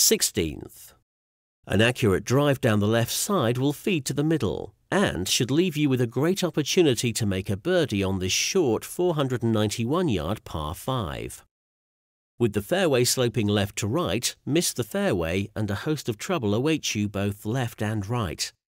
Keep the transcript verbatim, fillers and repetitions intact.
sixteenth. An accurate drive down the left side will feed to the middle and should leave you with a great opportunity to make a birdie on this short four hundred ninety-one yard par five. With the fairway sloping left to right, miss the fairway and a host of trouble awaits you both left and right.